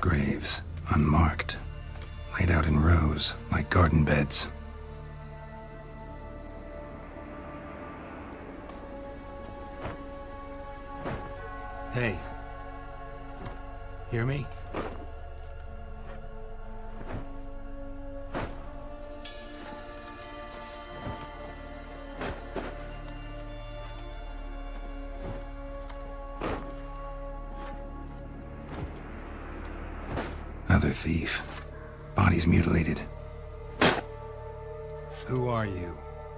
Graves, unmarked, laid out in rows like garden beds. Hey. Hear me? Another thief. Bodies mutilated. Who are you?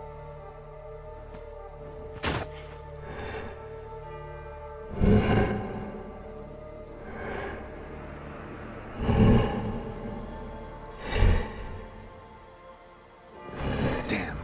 Damn.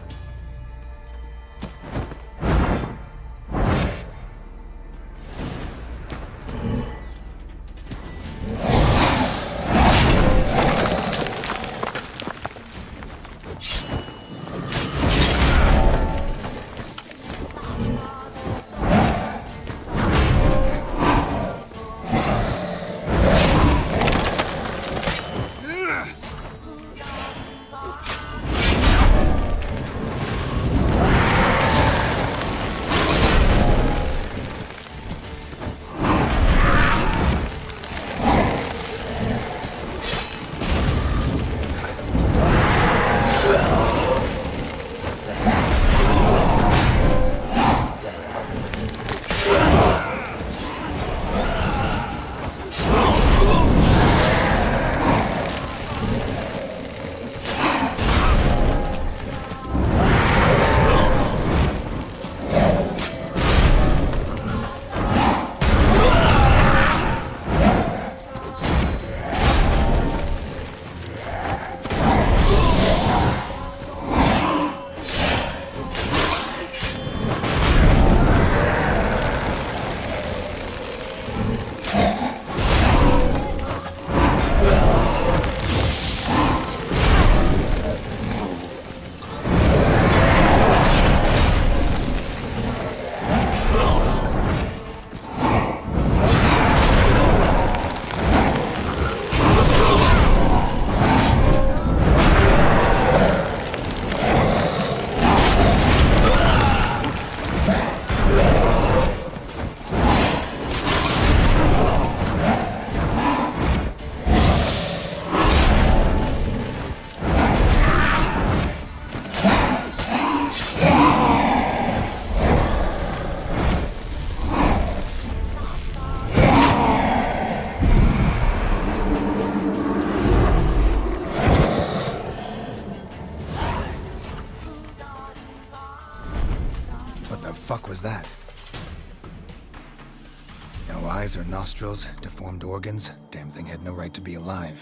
What the fuck was that? No eyes or nostrils, deformed organs. Damn thing had no right to be alive.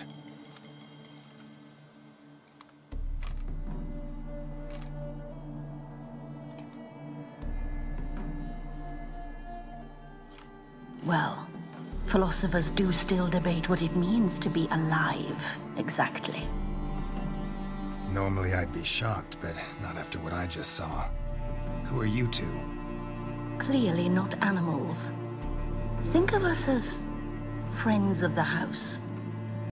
Well, philosophers do still debate what it means to be alive, exactly. Normally I'd be shocked, but not after what I just saw. Who are you two? Clearly not animals. Think of us as friends of the house.